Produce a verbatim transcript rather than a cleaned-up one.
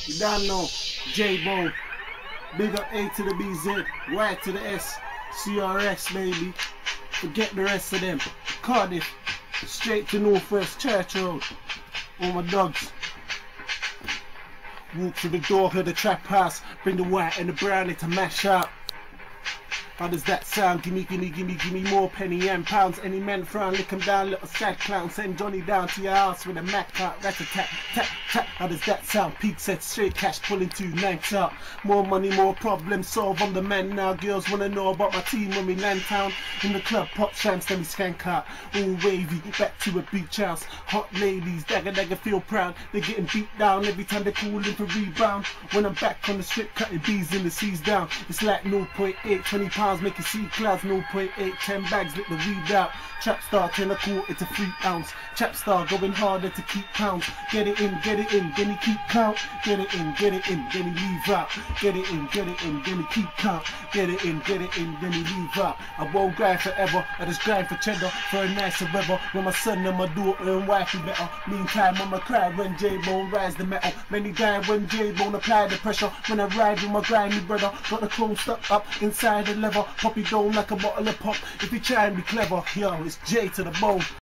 You don't know. J-Bone. Big up A to the B Z, Y to the S, C R S baby. Forget the rest of them. Cardiff, straight to Northwest Church Road. All my dogs. Walk through the door of the trap house. Bring the white and the brownie to mash up. How does that sound? Gimme, gimme, gimme, gimme more penny and pounds. Any man frown, lick him down, little sad clown. Send Johnny down to your house with a Mac out. That's a tap, tap, tap. How does that sound? Peak set, straight cash, pulling two nanks out. More money, more problems, solve. I'm the man now. Girls wanna know about my team when we land town. In the club, pop shams, let me skank out. All wavy, back to a beach house. Hot ladies, dagger, dagger, feel proud. They're getting beat down every time they're calling for rebound. When I'm back on the strip, cutting bees in the seas down. It's like zero point eight, twenty pounds. Make you see clouds, zero point eight, ten bags, let the weed out. Trap star, ten a quarter to three ounce. Trap star going harder to keep pounds. Get it in, get it in, then he keep count. Get it in, get it in, then he leave out. Get it in, get it in, then he keep count. Get it in, get it in, then he leave out. I won't grind forever, I just grind for cheddar, for a nicer weather. When my son and my daughter and wifey better. Meantime, I'ma cry when J-Bone rise the metal. Many die when J-Bone apply the pressure. When I ride with my grimy brother, got the chrome stuck up inside the leather. Poppy dome like a bottle of pop. If you try and be clever, yo, it's J to the bone.